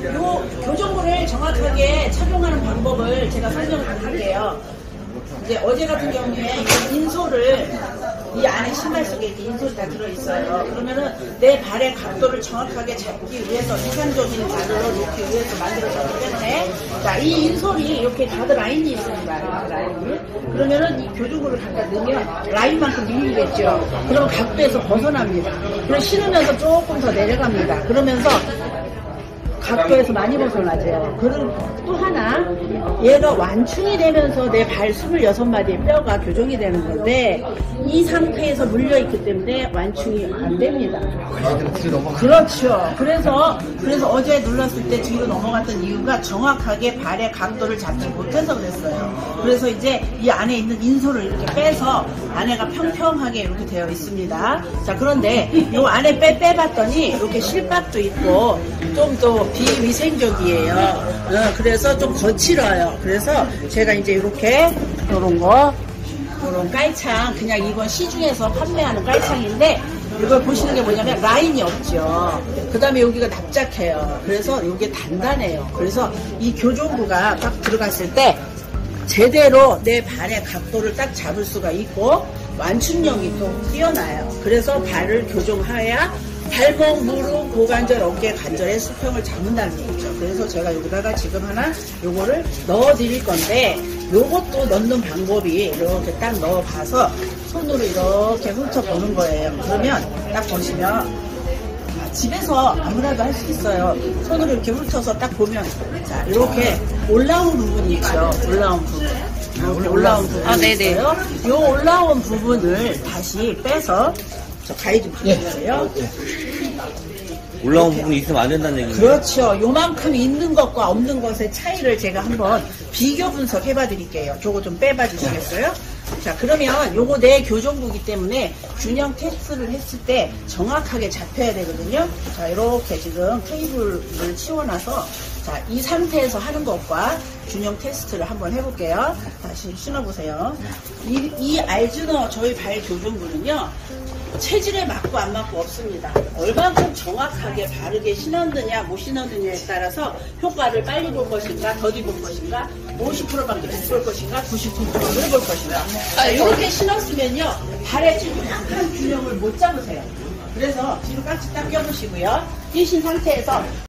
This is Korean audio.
요 교정부를 정확하게 착용하는 방법을 제가 설명을 드릴게요. 이제 어제 같은 경우에 이 인솔을 이 안에 신발 속에 이렇게 인솔이 다 들어있어요. 그러면은 내 발의 각도를 정확하게 잡기 위해서 이상적인 발을 놓기 위해서 만들어졌기 때문에 자, 이 인솔이 이렇게 다들 라인이 있습니다. 이렇게 라인이. 그러면은 이 교정부를 갖다 넣으면 라인만큼 밀리겠죠. 그러면 각도에서 벗어납니다. 그럼 신으면서 조금 더 내려갑니다. 그러면서 각도에서 많이 벗어나죠. 그리고 또 하나, 얘가 완충이 되면서 내 발 26마디의 뼈가 교정이 되는 건데 이 상태에서 물려있기 때문에 완충이 안 됩니다. 그렇죠. 그래서 어제 눌렀을 때 뒤로 넘어갔던 이유가 정확하게 발의 각도를 잡지 못해서 그랬어요. 그래서 이제 이 안에 있는 인솔을 이렇게 빼서 안에가 평평하게 이렇게 되어 있습니다. 자, 그런데 이 안에 빼봤더니 이렇게 실밥도 있고 좀 더 비위생적이에요. 그래서 좀 거칠어요. 그래서 제가 이제 이렇게 요런 깔창, 그냥 이건 시중에서 판매하는 깔창인데 이걸 보시는 게 뭐냐면 라인이 없죠. 그 다음에 여기가 납작해요. 그래서 이게 단단해요. 그래서 이 교정부가 딱 들어갔을 때 제대로 내 발의 각도를 딱 잡을 수가 있고 완충력이 또 뛰어나요. 그래서 발을 교정해야 발목, 무릎, 고관절, 어깨 관절의 수평을 잡는다는 얘기죠. 그래서 제가 여기다가 지금 하나 요거를 넣어 드릴 건데 요것도 넣는 방법이 이렇게 딱 넣어봐서 손으로 이렇게 훑어보는 거예요. 그러면 딱 보시면 집에서 아무나도 할 수 있어요. 손으로 이렇게 훑어서 딱 보면 자, 이렇게 올라온 부분이 있죠. 올라온 부분. 이렇게 올라온 부분이 있어요. 요 올라온 부분을 다시 빼서 저 가위 좀 부탁드려요. 올라온 부분이 있으면 안 된다는 얘기죠? 그렇죠. 요만큼 있는 것과 없는 것의 차이를 제가 한번 비교 분석해 봐 드릴게요. 저거 좀 빼봐 주시겠어요? 자, 그러면 요거 내 교정부기 때문에 균형 테스트를 했을 때 정확하게 잡혀야 되거든요. 자, 이렇게 지금 테이블을 치워놔서 자, 이 상태에서 하는 것과 균형 테스트를 한번 해볼게요. 다시 신어보세요. 이 알즈너 저희 발 교정부는요. 체질에 맞고 안 맞고 없습니다. 얼마큼 정확하게 바르게 신었느냐 못 신었느냐에 따라서 효과를 빨리 볼 것인가 더디 볼 것인가 50%밖에 못 볼 것인가 99%를 볼 것인가 이렇게 신었으면요 발에 정확한 균형을 못 잡으세요. 그래서 뒤로 깍지 딱 껴보시고요. 뛰신 상태에서